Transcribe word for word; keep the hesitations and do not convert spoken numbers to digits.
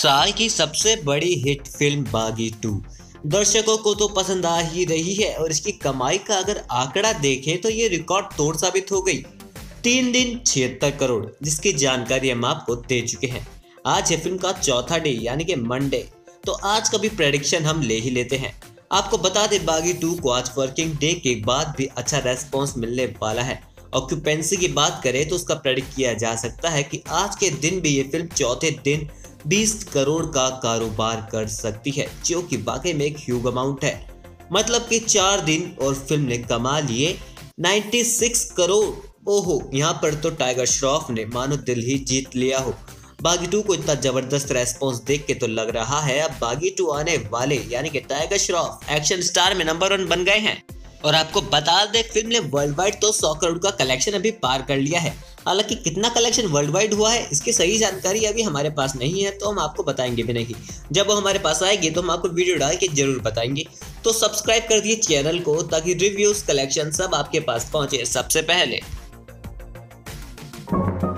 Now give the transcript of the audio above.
साल की सबसे बड़ी हिट फिल्म बागी टू दर्शकों को तो पसंद आ ही रही है और इसकी कमाई का अगर आंकड़ा देखें तो ये रिकॉर्ड तोड़ साबित हो गई। तीन दिन छिहत्तर करोड़, जिसकी जानकारी हम आपको दे चुके हैं। आज है फिल्म का चौथा डे यानी कि मंडे, तो आज का भी प्रेडिक्शन हम ले ही लेते हैं। आपको बता दें बागी टू को आज वर्किंग डे के बाद भी अच्छा रेस्पॉन्स मिलने वाला है। ऑक्यूपेंसी की बात करें तो उसका प्रेडिक्ट किया जा सकता है कि आज के दिन भी ये फिल्म चौथे दिन बीस करोड़ का कारोबार कर सकती है, जो कि वाकई में एक ह्यूज अमाउंट है। मतलब कि चार दिन और फिल्म ने कमा लिए छियानवे करोड़। ओहो, यहाँ पर तो टाइगर श्रॉफ ने मानो दिल ही जीत लिया हो। बागी टू को इतना जबरदस्त रेस्पॉन्स देख के तो लग रहा है अब बागी टू आने वाले यानी कि टाइगर श्रॉफ एक्शन स्टार में नंबर वन बन गए हैं। और आपको बता दें फिल्म ने वर्ल्ड वाइड तो सौ करोड़ का कलेक्शन अभी पार कर लिया है। हालांकि कितना कलेक्शन वर्ल्ड वाइड हुआ है इसकी सही जानकारी अभी हमारे पास नहीं है, तो हम आपको बताएंगे भी नहीं। जब वो हमारे पास आएगी तो हम आपको वीडियो डाल के जरूर बताएंगे। तो सब्सक्राइब कर दिए चैनल को ताकि रिव्यूज कलेक्शन सब आपके पास पहुंचे सबसे पहले।